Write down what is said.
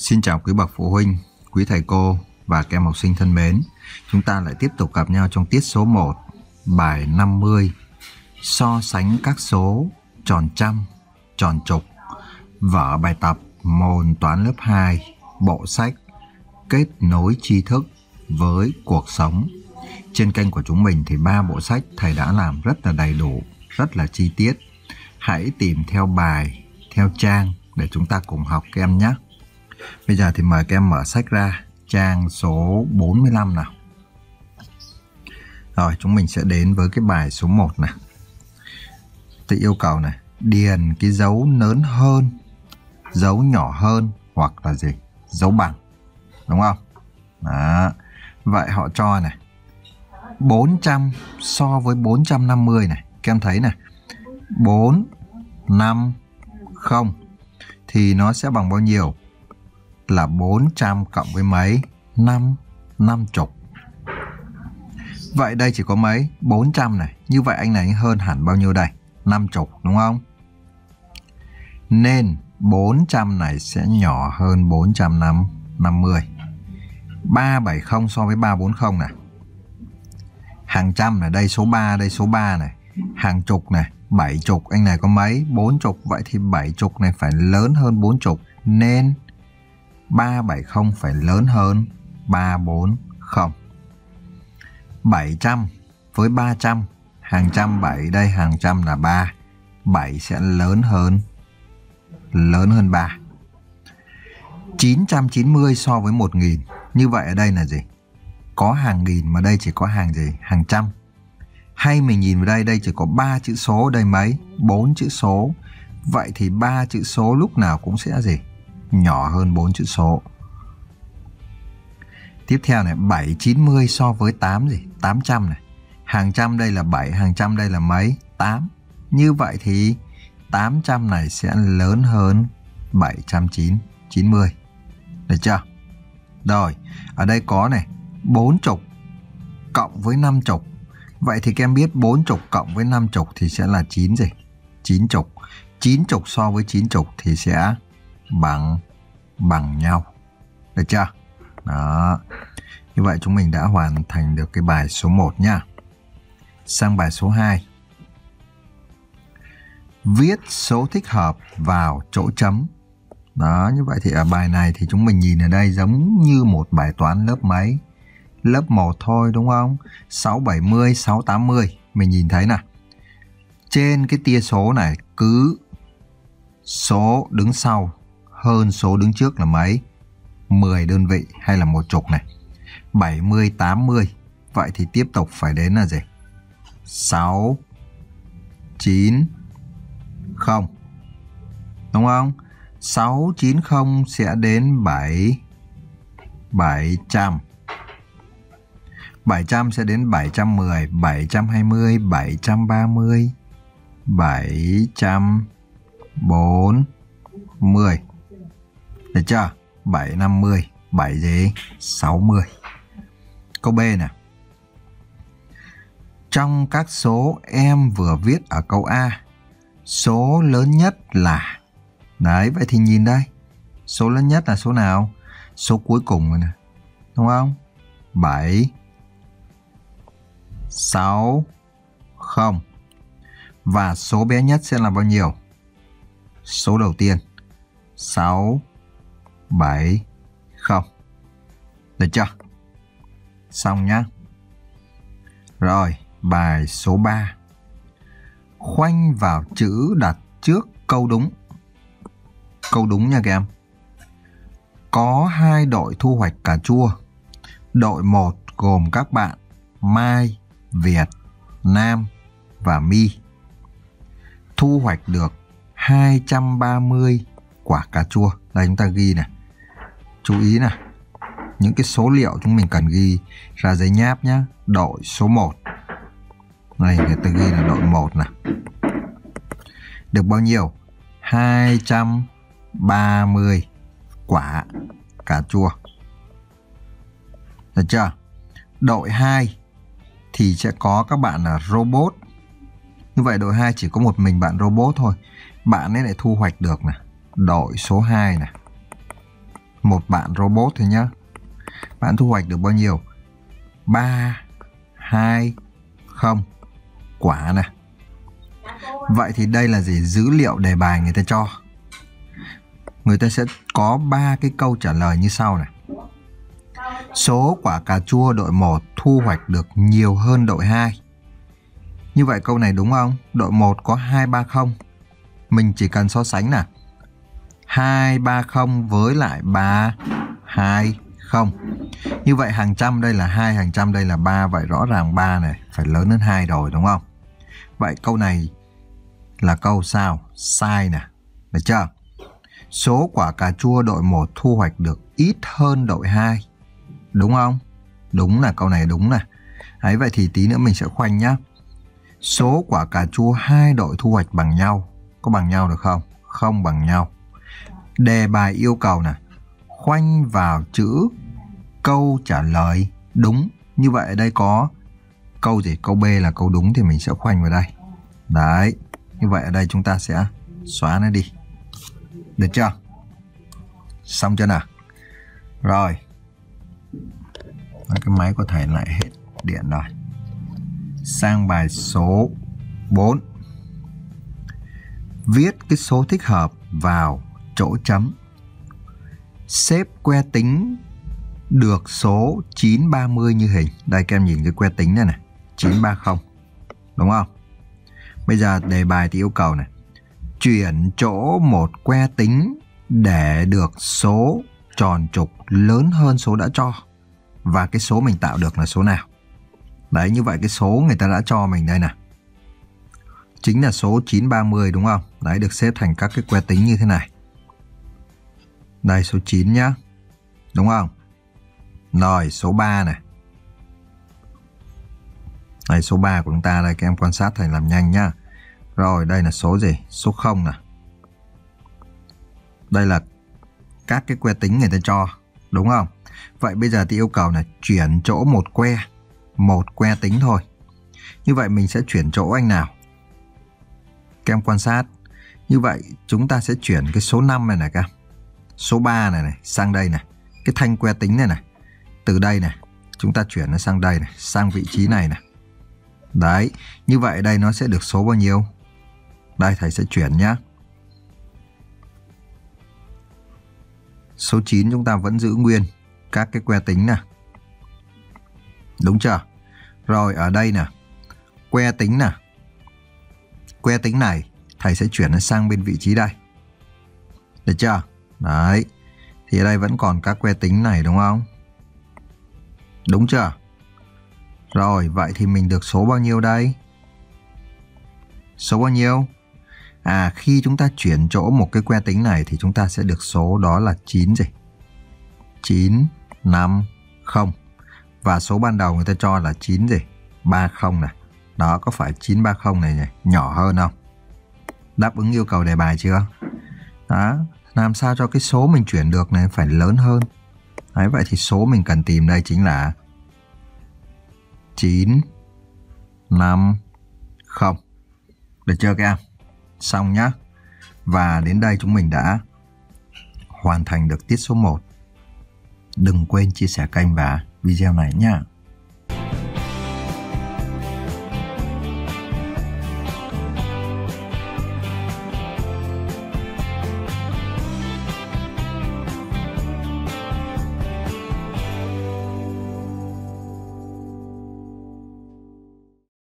Xin chào quý bậc phụ huynh, quý thầy cô và các em học sinh thân mến. Chúng ta lại tiếp tục gặp nhau trong tiết số 1, bài 50. So sánh các số tròn trăm, tròn trục. Vở bài tập môn toán lớp 2, bộ sách Kết nối tri thức với cuộc sống. Trên kênh của chúng mình thì 3 bộ sách thầy đã làm rất là đầy đủ, rất là chi tiết. Hãy tìm theo bài, theo trang để chúng ta cùng học các em nhé. Bây giờ thì mời các em mở sách ra trang số 45 nào. Rồi chúng mình sẽ đến với cái bài số 1 này. Thầy yêu cầu này, điền cái dấu lớn hơn, dấu nhỏ hơn hoặc là gì? Dấu bằng. Đúng không? Đó. Vậy họ cho này 400 so với 450 này. Các em thấy này 4, 5, 0 thì nó sẽ bằng bao nhiêu? Là 400 cộng với mấy? 5, 50. Vậy đây chỉ có mấy? 400 này. Như vậy anh này hơn hẳn bao nhiêu đây? 50 đúng không? Nên 400 này sẽ nhỏ hơn 450. 370 so với 340 này. Hàng trăm này, đây số 3, đây số 3 này. Hàng chục này, 70, anh này có mấy? 40, vậy thì 70 này phải lớn hơn 40. Nên 370 phải lớn hơn 340. 700 với 300, hàng trăm 7, đây hàng trăm là 3. 7 sẽ lớn hơn 3. 990 so với 1000. Như vậy ở đây là gì? Có hàng nghìn mà đây chỉ có hàng gì? Hàng trăm. Hay mình nhìn vào đây, đây chỉ có 3 chữ số, đây mấy? 4 chữ số. Vậy thì 3 chữ số lúc nào cũng sẽ gì? Nhỏ hơn 4 chữ số. Tiếp theo này, 790 so với 8 gì? 800 này. Hàng trăm đây là 7, hàng trăm đây là mấy? 8. Như vậy thì 800 này sẽ lớn hơn 790. Được chưa? Rồi, ở đây có này 40 cộng với 50. Vậy thì các em biết 40 cộng với 50 thì sẽ là 9 gì? 90. 90 so với 90 thì sẽ bằng nhau. Được chưa? Đó. Như vậy chúng mình đã hoàn thành được cái bài số 1 nha. Sang bài số 2. Viết số thích hợp vào chỗ chấm. Đó, như vậy thì ở bài này thì chúng mình nhìn ở đây giống như một bài toán lớp mấy? Lớp 1 thôi đúng không? 670, 680. Mình nhìn thấy nè. Trên cái tia số này cứ số đứng sau hơn số đứng trước là mấy? 10 đơn vị hay là 10 này. 70, 80. Vậy thì tiếp tục phải đến là gì? 6, 9, 0. Đúng không? 690 sẽ đến 700. 700 sẽ đến 710, 720, 730, 740. Được chưa? 750, 7 gì? 60. Câu B nè. Trong các số em vừa viết ở câu A, số lớn nhất là... Đấy, vậy thì nhìn đây. Số lớn nhất là số nào? Số cuối cùng rồi nè. Đúng không? 7, 6, 0. Và số bé nhất sẽ là bao nhiêu? Số đầu tiên. 6, 7, 0. Được chưa? Xong nhá. Rồi, bài số 3. Khoanh vào chữ đặt trước câu đúng. Câu đúng nha các em. Có 2 đội thu hoạch cà chua. Đội 1 gồm các bạn Mai, Việt, Nam và My. Thu hoạch được 230 quả cà chua. Đây chúng ta ghi này. Chú ý này. Những cái số liệu chúng mình cần ghi ra giấy nháp nhé. Đội số 1. Này người ta ghi là đội 1 này. Được bao nhiêu? 230 quả cà chua. Được chưa? Đội 2 thì sẽ có các bạn là robot. Như vậy đội 2 chỉ có một mình bạn robot thôi. Bạn ấy lại thu hoạch được này. Đội số 2 này. một bạn robot thôi nhá. Bạn thu hoạch được bao nhiêu? 3, 2, 0 quả này. Vậy thì đây là gì? Dữ liệu đề bài người ta cho. Người ta sẽ có 3 cái câu trả lời như sau này. Số quả cà chua đội 1 thu hoạch được nhiều hơn đội 2. Như vậy câu này đúng không? Đội 1 có 230. Mình chỉ cần so sánh nè. 230 với lại 320. Như vậy hàng trăm đây là 2, hàng trăm đây là 3. Vậy rõ ràng 3 này phải lớn hơn 2 rồi đúng không? Vậy câu này là câu sao? Sai nè. Được chưa? Số quả cà chua đội 1 thu hoạch được ít hơn đội 2. Đúng không? Đúng là câu này đúng nè. Đấy, vậy thì tí nữa mình sẽ khoanh nhá. Số quả cà chua hai đội thu hoạch bằng nhau. Có bằng nhau được không? Không bằng nhau. Đề bài yêu cầu nè, khoanh vào chữ câu trả lời đúng. Như vậy ở đây có câu gì? Câu B là câu đúng thì mình sẽ khoanh vào đây. Đấy. Như vậy ở đây chúng ta sẽ xóa nó đi. Được chưa? Xong chưa nào? Rồi. Cái máy có thể lại hết điện rồi. Sang bài số 4. Viết cái số thích hợp vào chỗ chấm. Xếp que tính được số 930 như hình. Đây các em nhìn cái que tính này này. 930. Đúng không? Bây giờ đề bài thì yêu cầu này. Chuyển chỗ một que tính để được số tròn trục lớn hơn số đã cho. Và cái số mình tạo được là số nào? Đấy, như vậy cái số người ta đã cho mình đây nè. Chính là số 930 đúng không? Đấy, được xếp thành các cái que tính như thế này. Đây số 9 nhá. Đúng không? Rồi số 3 này. Đây số 3 của chúng ta đây, các em quan sát thầy làm nhanh nhá. Rồi đây là số gì? Số 0 nè. Đây là các cái que tính người ta cho. Đúng không? Vậy bây giờ thì yêu cầu là chuyển chỗ một que tính thôi. Như vậy mình sẽ chuyển chỗ anh nào? Các em quan sát. Như vậy chúng ta sẽ chuyển cái số 5 này này các em. Số 3 này này sang đây này. Cái thanh que tính này này. Từ đây này. Chúng ta chuyển nó sang đây này. Sang vị trí này này. Đấy. Như vậy đây nó sẽ được số bao nhiêu? Đây thầy sẽ chuyển nhá. Số 9 chúng ta vẫn giữ nguyên các cái que tính nè. Đúng chưa? Rồi ở đây nè. Que tính nè. Que tính này thầy sẽ chuyển nó sang bên vị trí đây. Được chưa? Đấy. Thì ở đây vẫn còn các que tính này đúng không? Đúng chưa? Rồi vậy thì mình được số bao nhiêu đây? Số bao nhiêu? À, khi chúng ta chuyển chỗ một cái que tính này thì chúng ta sẽ được số đó là 9 gì? 950. Và số ban đầu người ta cho là 9 gì? 30 này. Đó, có phải 930 này nhỏ hơn không? Đáp ứng yêu cầu đề bài chưa? Đó, làm sao cho cái số mình chuyển được này phải lớn hơn. Đấy, vậy thì số mình cần tìm đây chính là 950. Được chưa các em? Xong nhá. Và đến đây chúng mình đã hoàn thành được tiết số 1. Đừng quên chia sẻ kênh và video này nhé.